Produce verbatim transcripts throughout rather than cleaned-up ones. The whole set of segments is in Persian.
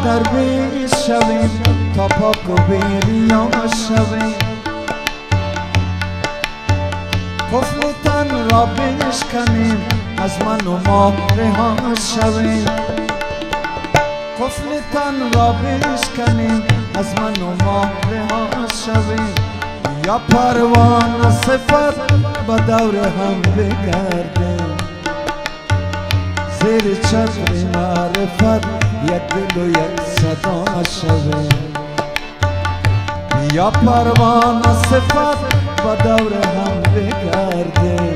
در بیش شویم تا پاک و بی‌ریا شویم کفر و تن را بشکنیم از من و ما رها شویم کفر تن را بشکنیم از من و ما رها شویم یا پروانه صفت به دور هم بگردیم زیر چتر معرفت یک دل و یک صدا شویم یا پروانه صفت به دور هم بگردیم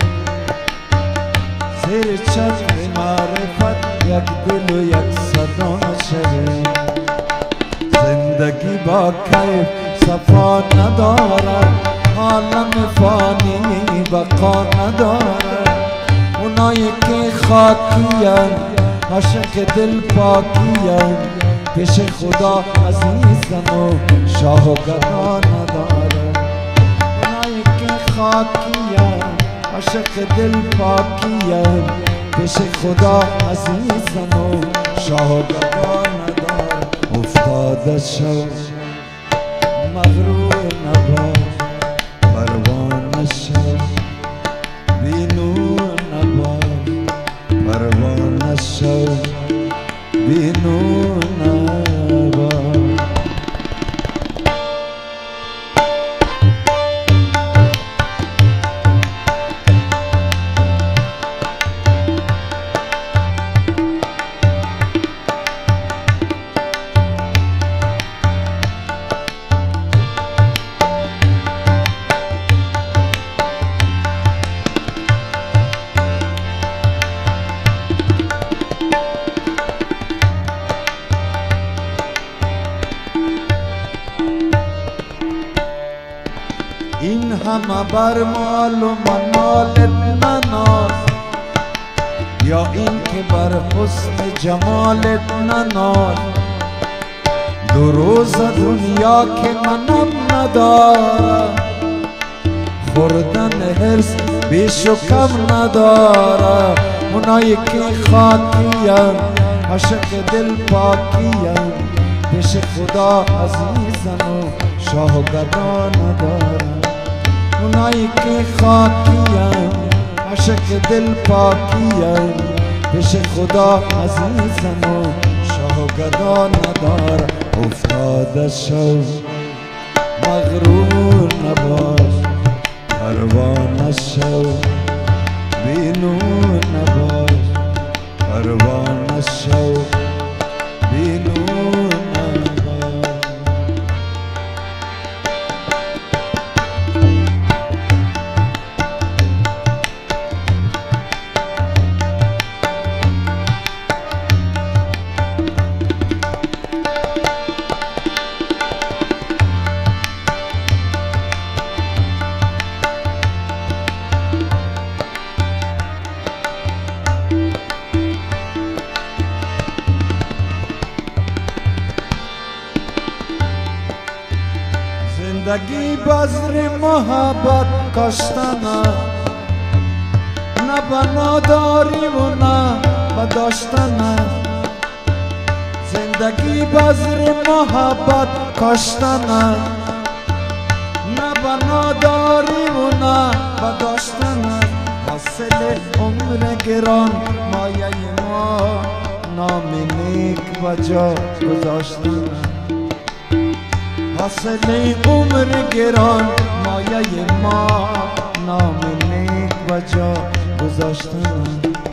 زیر چتر معرفت یک دل و یک صدا شویم زندگی با کیف صفا ندارد عالم فانی بقا ندارد اونایی که خاکیان عاشق دل پاکیان پیش خدا عزیزن و شاه و گدا ندارد اونایی که خاکیان عاشق دل پاکیان پیش خدا عزیزن و شاه و گدا ندارد افتاده شو مغرور نباش پروانه شو بی نور نباش پروانه شو بی نور نباش این همه بر مال و منالت نناز یا این که بر حسن جمالت نناز دو روز دنیا که منم نداره خوردن حرص بیش و کم نداره اونایی که خاکیان عاشق دل پاکیان پیش خدا عزیزن و شاه و گدا نداره اونایی که خاکیان عاشق دل پاکیان پیش خدا عزیزن و شاه و گدا نداره افتاده شو مغرور نباش پروانه شو بی نور نباش پروانه شو بی نور زندگی بذر محبت کاشتن نه بناداری و نه بداشتن زندگی بذر محبت کاشتن نه بناداری و نه بداشتن حاصل عمر گران مایه ما نام نیک و جا گذاشتن حاصل عمر گران مایه ما نام نیک و جا گذاشتن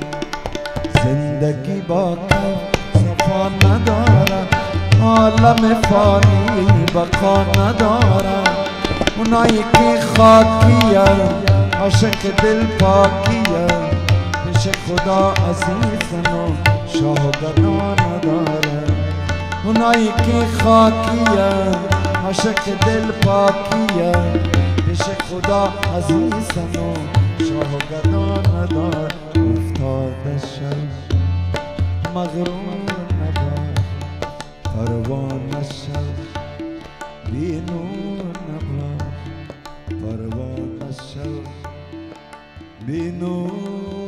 زندگی با کیف صفا ندارد عالم فانی بقا ندارد اونایی که خاکیان عاشق دل پاکیان پیش خدا عزیزن و شاه و گدا ندارد اونایی که خاکیان عاشق دل پاکیان پیش خدا عزیزن و شاه و گدا ندارد افتاده شو مغرور نباش پروانه شو بی نور نباش پروانه شو بی نور